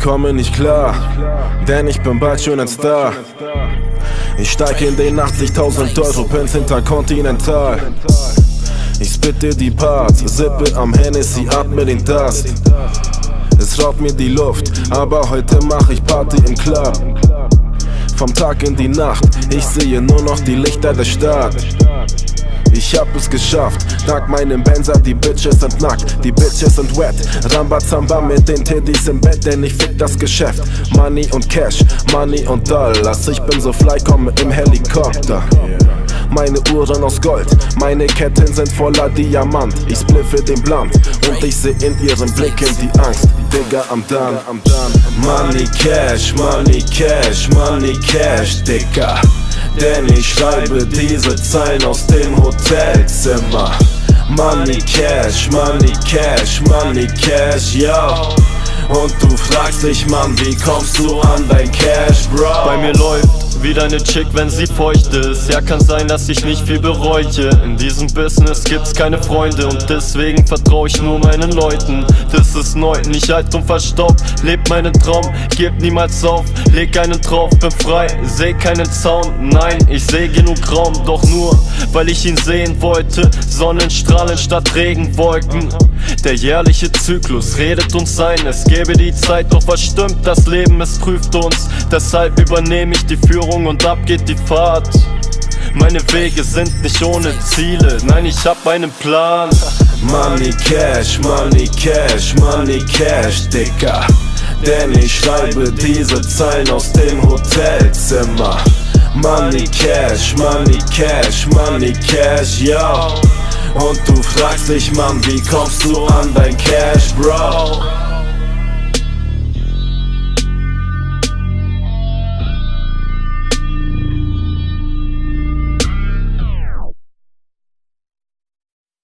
komme nicht klar, denn ich bin bald schon ein Star. Ich steig in den 80.000 Euro Benz Intercontinental. Ich spitte die Parts, sippe am Hennessy, atme den Dust. Es raubt mir die Luft, aber heute mach ich Party im Club. Vom Tag in die Nacht, ich sehe nur noch die Lichter der Stadt. Ich hab es geschafft, dank meinem Benzer, die Bitches sind nackt, die Bitches sind wet. Rambazamba mit den Titties im Bett, denn ich fick das Geschäft. Money und Cash, Money und Dollars, ich bin so fly, komme im Helikopter. Meine Uhren aus Gold, meine Ketten sind voller Diamant. Ich spliffe den Blunt und ich seh in ihren Blicken die Angst. Digga, I'm done. Money, Cash, Money, Cash, Money, Cash, Digga. Denn ich schreibe diese Zeilen aus dem Hotelzimmer. Money, Cash, Money, Cash, Money, Cash, yo. Und du fragst dich, Mann, wie kommst du an dein Cash, Bro? Bei mir läuft wie deine Chick, wenn sie feucht ist. Ja, kann sein, dass ich nicht viel bereue. In diesem Business gibt's keine Freunde und deswegen vertrau ich nur meinen Leuten. Das ist neu, nicht alt und verstaubt. Leb meinen Traum, geb niemals auf. Leg einen drauf, bin frei, seh keinen Zaun. Nein, ich seh genug Raum, doch nur, weil ich ihn sehen wollte. Sonnenstrahlen statt Regenwolken. Der jährliche Zyklus redet uns ein, es gäbe die Zeit, doch was stimmt, das Leben, es prüft uns. Deshalb übernehme ich die Führung und ab geht die Fahrt. Meine Wege sind nicht ohne Ziele, nein, ich hab einen Plan. Money, Cash, Money, Cash, Money, Cash, Digga. Denn ich schreibe diese Zeilen aus dem Hotelzimmer. Money, Cash, Money, Cash, Money, Cash, yo. Und du fragst dich, Mann, wie kommst du an dein Cash, Bro?